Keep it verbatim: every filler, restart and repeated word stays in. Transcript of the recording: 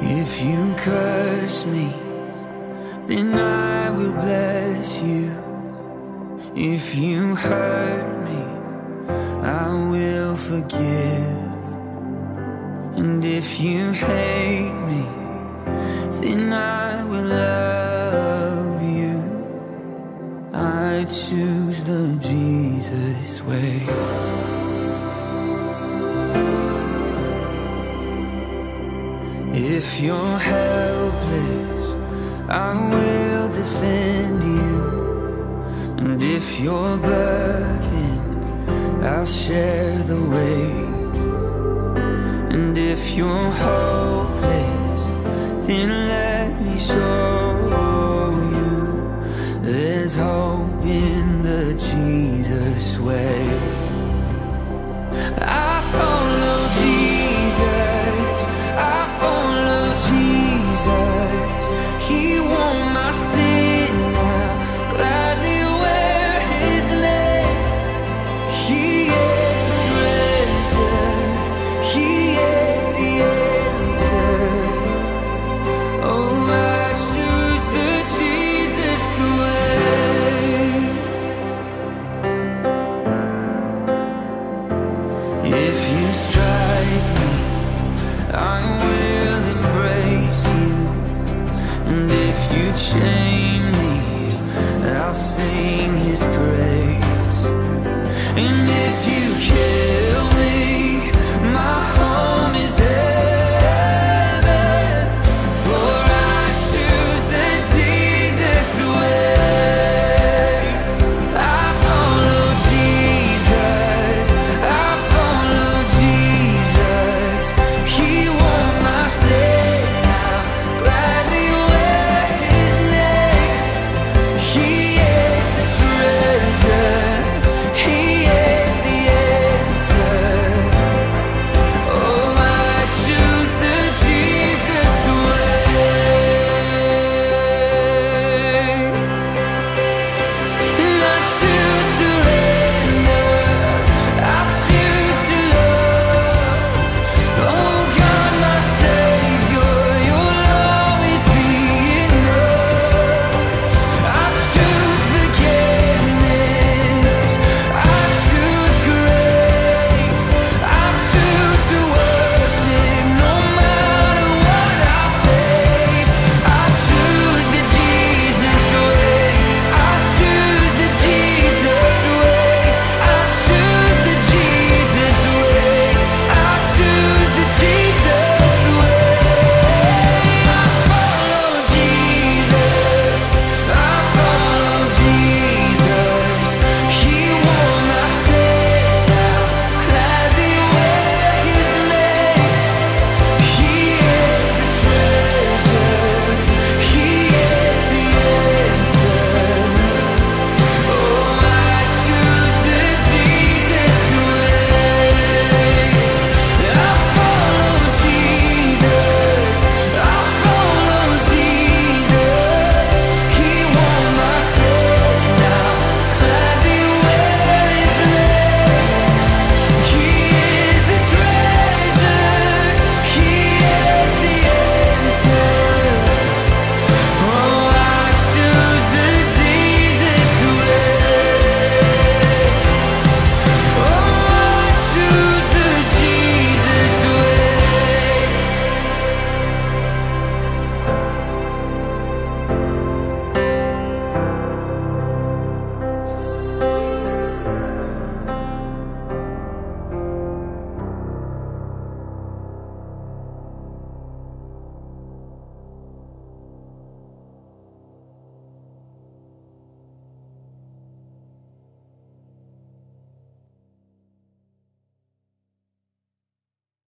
If you curse me, then I will bless you. If you hurt me, I will forgive. And if you hate me, then I will love you. I choose the Jesus way. If you're helpless, I will defend you. And if you're burdened, I'll share the weight. And if you're hopeless, then let me show you there's hope in the Jesus way.